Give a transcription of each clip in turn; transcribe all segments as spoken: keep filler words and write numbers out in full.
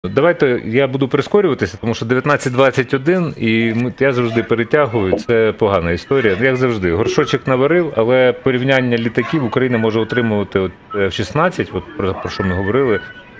Давайте я буду прискорюватися, тому що дев'ятнадцять двадцять один, і ми, я завжди перетягую, це погана історія. Як завжди, горшочок наварив, але порівняння літаків Україна може отримувати от еф шістнадцять, от про, про що ми говорили,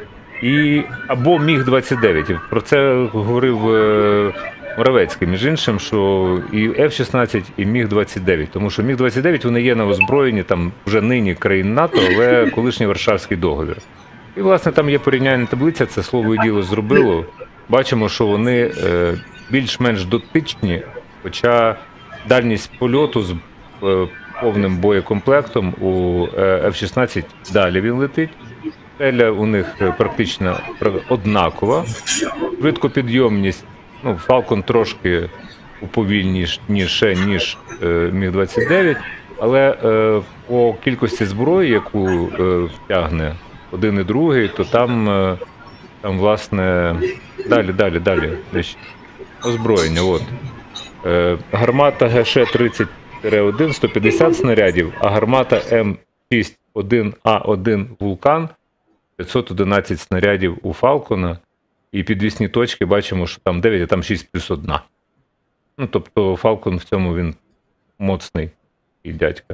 і, або міг двадцять дев'ять. Про це говорив е, Моравецький, між іншим, що і еф шістнадцять, і міг двадцять дев'ять. Тому що міг двадцять дев'ять вони є на озброєнні там вже нині країн НАТО, але колишній Варшавський договір. І, власне, там є порівняльна таблиця, це слово і діло зробило. Бачимо, що вони е, більш-менш дотичні, хоча дальність польоту з е, повним боєкомплектом у еф шістнадцять далі він летить. Целя у них практично однакова. Швидкопідйомність, ну, Falcon трошки уповільніше, ніж е, міг двадцять дев'ять, але е, по кількості зброї, яку е, тягне один і другий, то там, е, там власне, далі, далі, далі, озброєння, от. Е, гармата ге ше тридцять один сто п'ятдесят снарядів, а гармата ем шість один а один Вулкан п'ятсот одинадцять снарядів у Фалкона, і підвісні точки бачимо, що там дев'ять, а там шість плюс один. Ну, тобто Фалкон в цьому він моцний і дядька.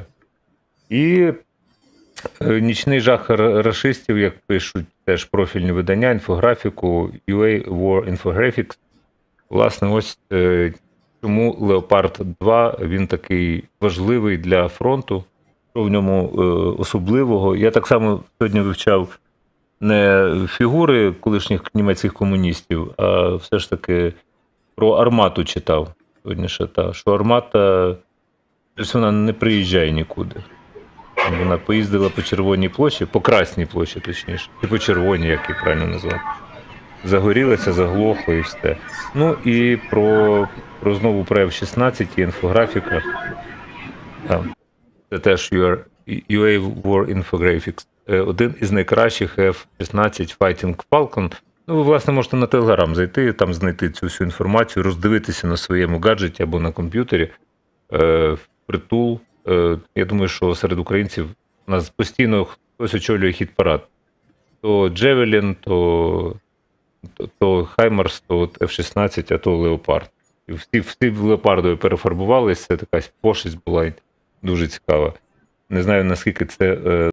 І е, нічний жах рашистів, як пишуть теж профільні видання, інфографіку, ю ей War Infographics. Власне, ось е, чому Леопард два, він такий важливий для фронту, що в ньому е, особливого. Я так само сьогодні вивчав не фігури колишніх німецьких комуністів, а все ж таки про Армату читав. Сьогодні ще та, що Армата, вона не приїжджає нікуди. Вона поїздила по Червоній площі, по Красній площі, точніше, і по Червоній, як її правильно назвати. Загорілася, заглохло і все. Ну і про, про знову про еф шістнадцять і інфографіка. Це теж ю ей War Infographics. Один із найкращих еф шістнадцять Fighting Falcon. Ну, ви, власне, можете на Телеграм зайти, там знайти цю всю інформацію, роздивитися на своєму гаджеті або на комп'ютері. Е, впритул. Е, я думаю, що серед українців у нас постійно хтось очолює хіт-парад. То Джевелін, то, то, то Хаймарс, то еф шістнадцять, а то Леопард. І всі, всі в Леопардові перефарбувалися, це така пошесть була дуже цікава. Не знаю, наскільки це... Е,